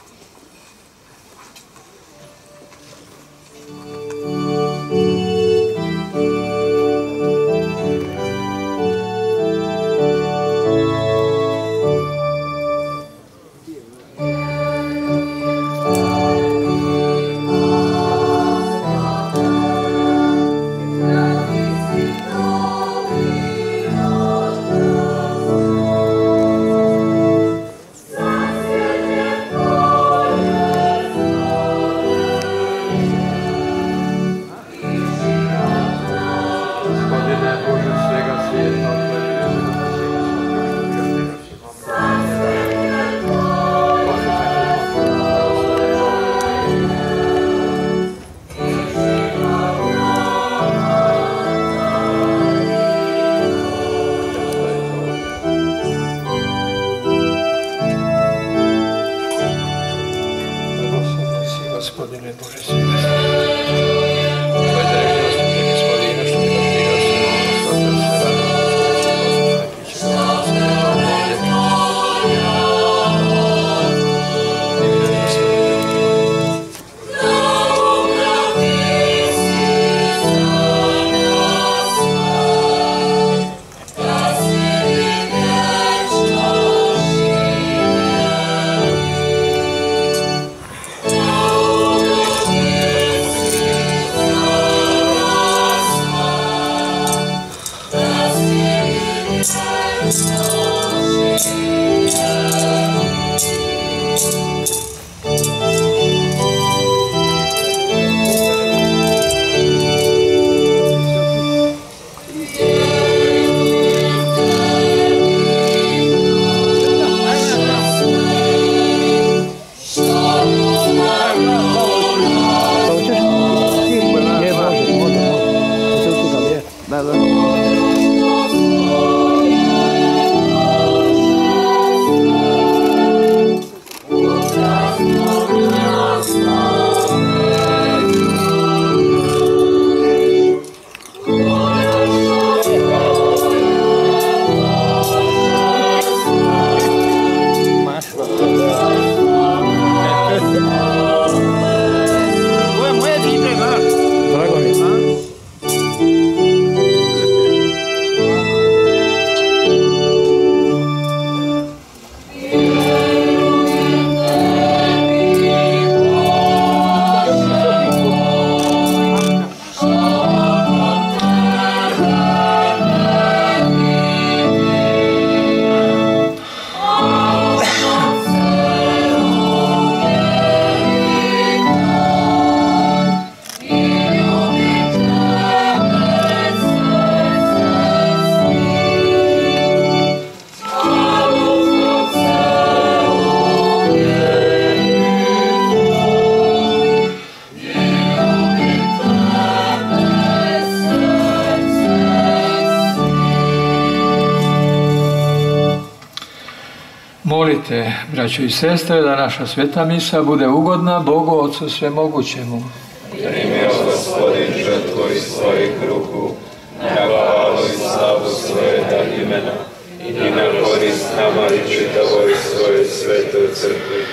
Molite, braćo i sestre, da naša sveta misa bude ugodna Bogu Otcu Svemogućemu. Primi, Gospodin, žrtvu iz svojih ruku, na hvalu i slavu svojega imena i na korist nama i čitavoj svojoj svetoj crkvi.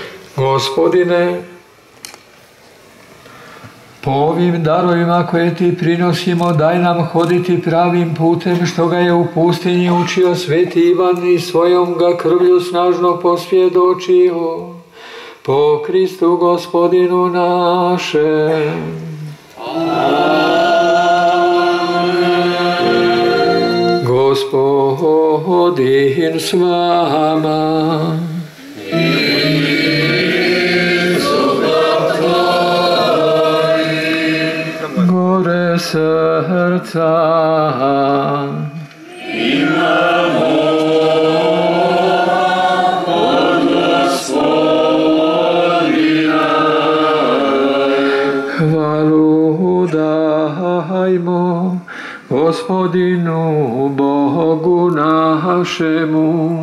Gospodine, po ovim darovima koje ti prinosimo, daj nam hoditi pravim putem što ga je u pustinji učio sveti Ivan i svojom ga krvlju snažno posvjedočio. Po Kristu Gospodinu našem. Gospodin s vama. Gore srca. Hvalu dajmo Gospodinu Bogu našemu.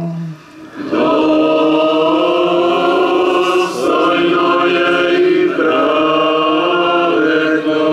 Dostojno je i pravedno.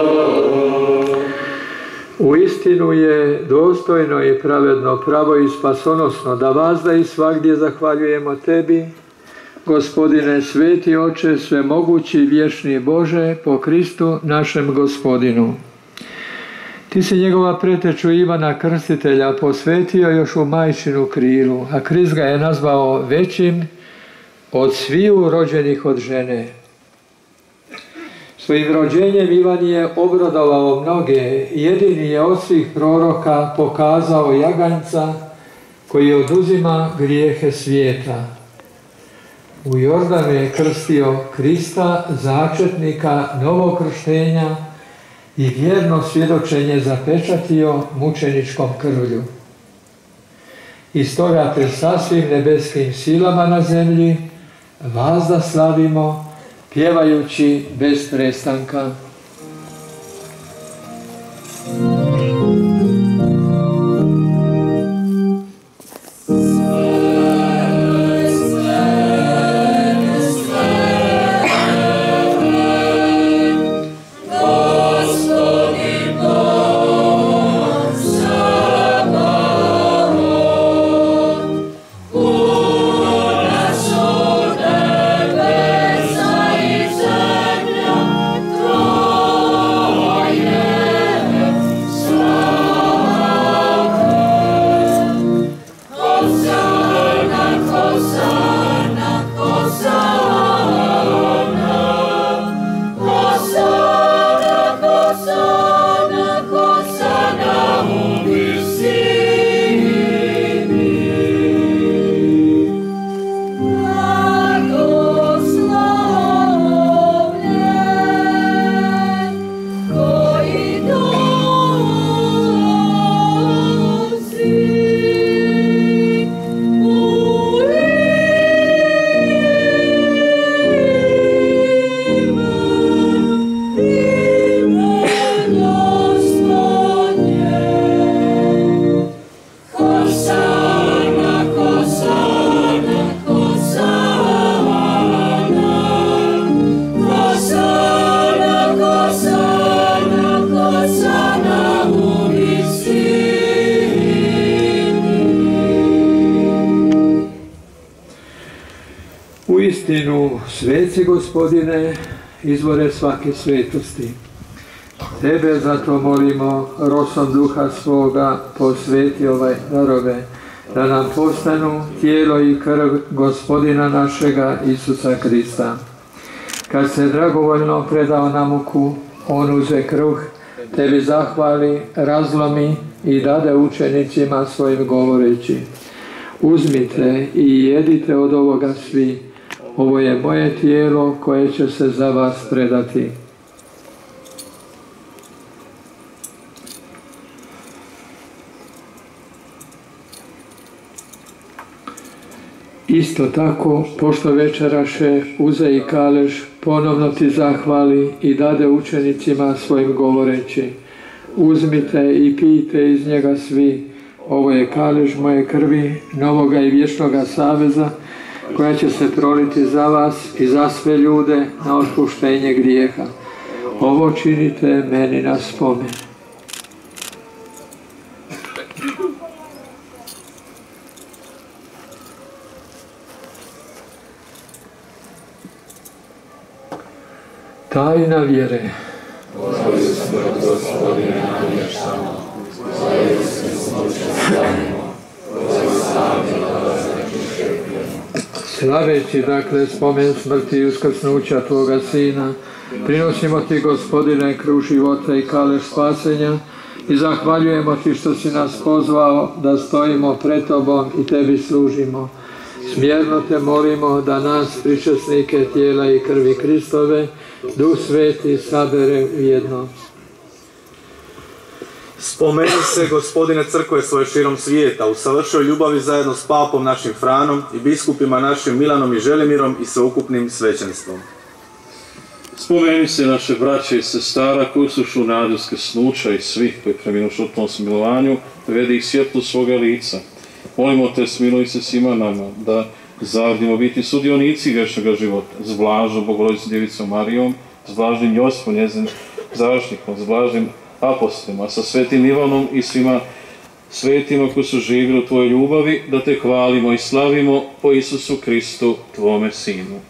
Uistinu je dostojno i pravedno, pravo i spasonosno da vazda i svagdje zahvaljujemo Tebi, Gospodine, sveti Oče, svemogući, vječni Bože, po Kristu našem Gospodinu. Ti si njegova preteču Ivana Krstitelja posvetio još u majčinu krilu, a Krist ga je nazvao većim od sviju rođenih od žene. Svojim rođenjem Ivan je obradovao mnoge, jedini je od svih proroka pokazao jaganjca koji oduzima grijehe svijeta. U Jordanu je krstio Krista, začetnika novog krštenja, i vjerno svjedočenje zapečatio mučeničkom krvlju. I stoga pred sasvim nebeskim silama na zemlji vazda slavimo, pjevajući bez prestanka. Uistinu, sveci Gospodine, izvore svake svetosti. Tebe zato molimo, rosom duha svoga, posveti ovaj darove, da nam postanu tijelo i krv Gospodina našega Isusa Krista. Kad se dragovoljno predao na muku, on uze kruh, Tebi zahvali, razlomi i dade učenicima svojim govoreći: uzmite i jedite od ovoga svi, ovo je moje tijelo koje će se za vas predati. Isto tako, pošto večeraše, uze i kalež, ponovno ti zahvali i dade učenicima svojim govoreći: uzmite i pijte iz njega svi, ovo je kalež moje krvi, novoga i vječnoga saveza, koja će se proliti za vas i za sve ljude na otpuštenje grijeha. Ovo činite meni na spomen. Tajna vjere. Tvoju smrt, Gospodine, namještamo, Tvoju smrt slavimo, Tvoju slavimo dolazak iščekujemo. Slaveći, dakle, spomen smrti i uskrsnuća Tvoga Sina, prinosimo Ti, Gospodine, kruh života i kalež spasenja i zahvaljujemo Ti što si nas pozvao da stojimo pred Tobom i Tebi služimo. Smjerno Te molimo da nas, pričasnike tijela i krvi Kristove, Duh Sveti sabere u jedno. Spomeni se, Gospodine, crkve svoje širom svijeta, u savršoj ljubavi zajedno s papom našim Franom i biskupima našim Milanom i Želimirom i sveukupnim svećenstvom. Spomeni se naše braće i sestara koji su u nadu uskrsnuća i svih koji preminušu u tom smilovanju, vedi ih svjetlu svoga lica. Molimo Te, smiluj se svima nama, da zavrdimo biti sudionici vječnoga života, s blažnom Bogorodicom Djevicom Marijom, s blažnim Josipom, njezin završnikom, s blažnim apostolima, sa svetim Ivanom i svima svetima koji su živjeli u Tvojoj ljubavi, da Te hvalimo i slavimo po Isusu Kristu, Tvome Sinu.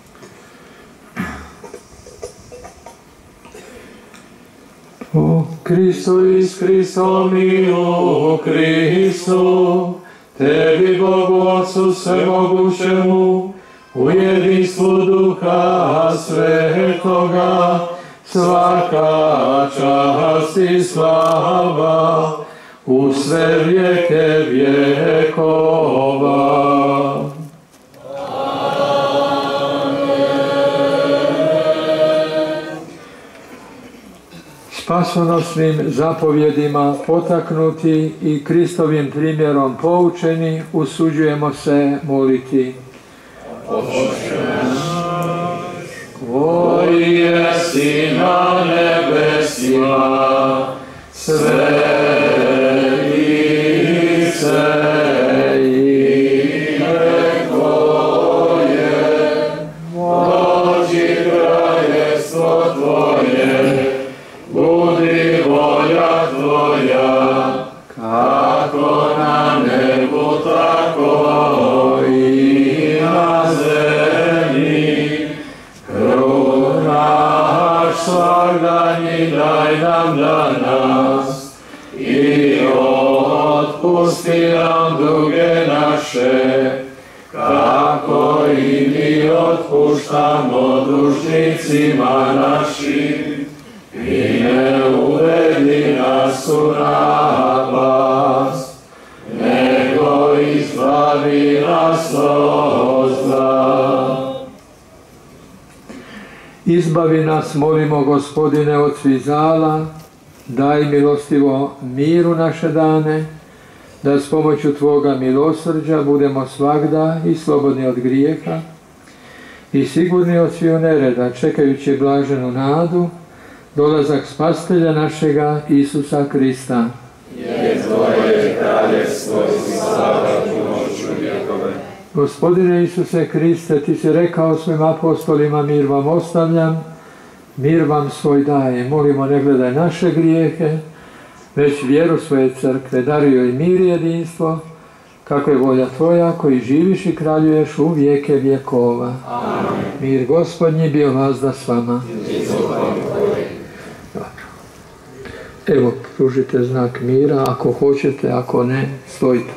O Kristo is Kristom i o Kristu, Tebi, Bogu Otcu svemogućemu, u jedinstvu Duha Svetoga, svaka čast i slava u sve vijeke vjekova. Spasonosnim zapovjedima potaknuti i Kristovim primjerom poučeni, usuđujemo se moliti. Koji jesi na nebesima, svetice ime Tvoje, dođi kraljevstvo Tvoje, budi volja Tvoja, kako na nebu, tako i na zemlji. Kruh naš svagdanji daj nam danas i otpusti nam duge naše, kako i mi otpuštamo dužnicima našim. I ne uvedi nas u napast, nego izbavi nas od zla. Izbavi nas, molimo, Gospodine, od svih zala, daj milostivo miru naše dane, da s pomoću Tvoga milosrđa budemo svagda i slobodni od grijeha i sigurni od sviju nereda, čekajući blaženu nadu, dolazak Spasitelja našega Isusa Krista. Jer Tvoje je kraljevstvo i slava i moć u vjekove. Gospodine Isuse Kriste, Ti si rekao svojim apostolima, mir vam ostavljam, mir vam svoj daje. Molimo, ne gledaj naše grijehe, već vjeru svoje crkve, daruj joj mir i jedinstvo, kako je volja Tvoja, koji živiš i kraljuješ u vijeke vjekova. Amen. Mir Gospodnji bio vazda s vama. Evo, pružite znak mira, ako hoćete, ako ne, stojite.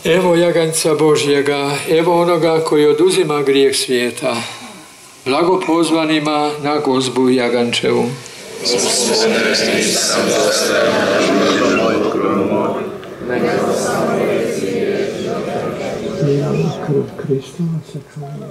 Evo jaganjca Božjega, evo onoga koji oduzima grijeh svijeta. Blago pozvanima na gozbu jagančevu. Krv Kristova sačuva.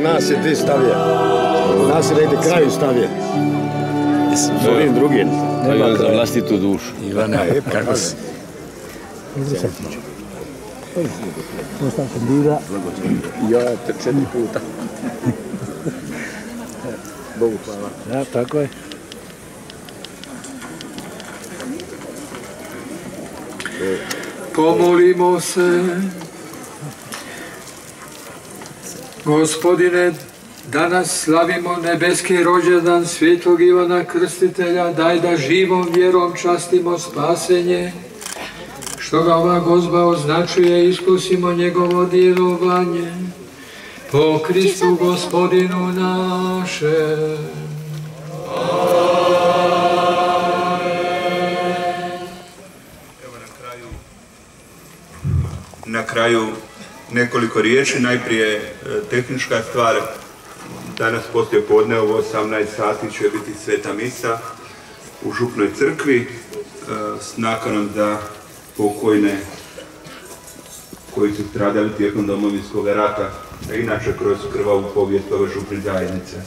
nas je ti stavio. Nas je negdje kraju stavio. S ovim drugim. Nema za vlastitu dušu. Ivana, kako si? Ostao sam dira. Ja te 4 puta. Bogu hvala. Da, tako je. Pomolimo se. Gospodine, danas slavimo nebeski rođendan Svetog Ivana Krstitelja, daj da živom vjerom častimo spasenje, što ga ova gozba označuje, iskusimo njegovo djelovanje. Po Kristu Gospodinu našem. Na kraju nekoliko riječi, najprije tehnička stvar. Danas poslije podne u 18 sati će biti sveta misa u Župnoj crkvi s nakanom za pokojne koji su stradali tijekom Domovinskog rata, a inače kroz krvavu povijest ove župne zajednice.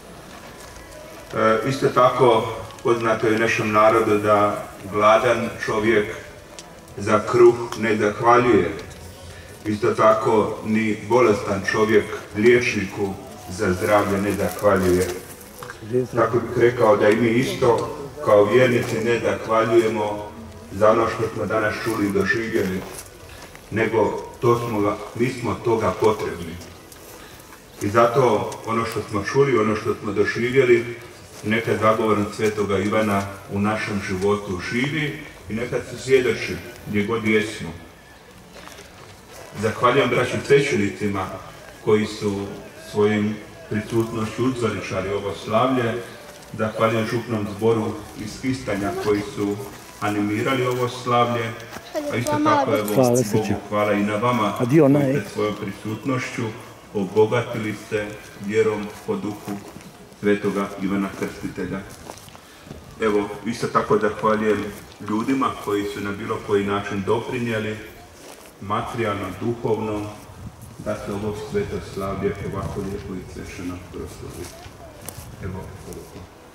Isto tako poznato je našem narodu da gladan čovjek za kruh ne zahvaljuje. Isto tako ni bolestan čovjek liječniku za zdravlje ne zahvaljuje. Tako bih rekao da i mi isto kao vjernici ne zahvaljujemo za ono što smo danas čuli i doživjeli, nego mi smo toga potrebni. I zato ono što smo čuli, ono što smo doživjeli, neka zagovorom Svetoga Ivana u našem životu živi i neka se svjedoči gdje god jesmo. Zahvaljujem braći svećenicima koji su svojim prisutnošću uzveličali ovo slavlje. Zahvaljujem župnom zboru iz Kistanja koji su animirali ovo slavlje. A isto tako evo Bogu hvala i na vama koji ste svojom prisutnošću obogatili se vjerom po duhu Svetoga Ivana Krstitelja. Evo, isto tako zahvaljujem ljudima koji su na bilo koji način doprinijeli materijalno, duhovno, da se ovo sveto slavlje ovako lijepo i svečano proslavi. Evo, toliko.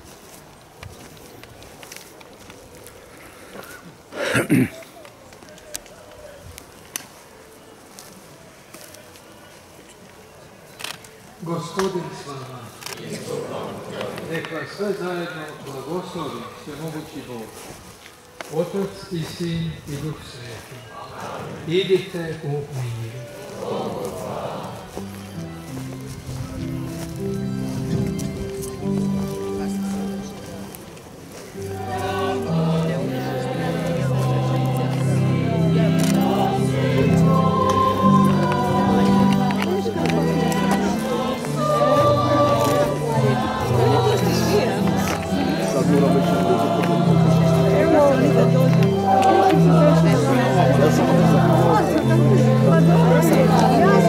Gospodin s vama. Neka sve zajedno blagoslovi svemogući Bog, Otac i Sin i Duh Sveti. Idite u miru. Ja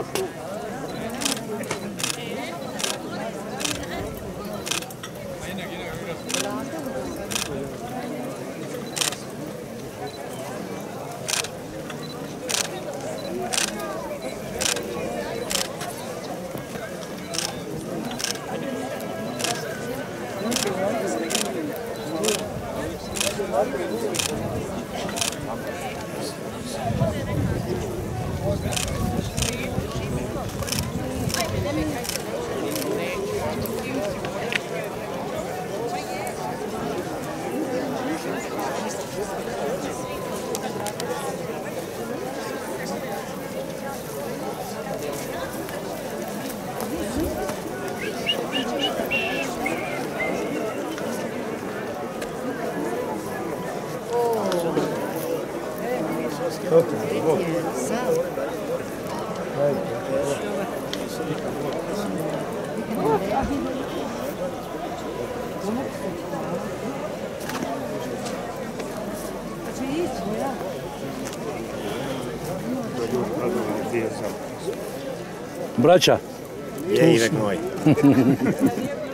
Braća. Je, Irak moj.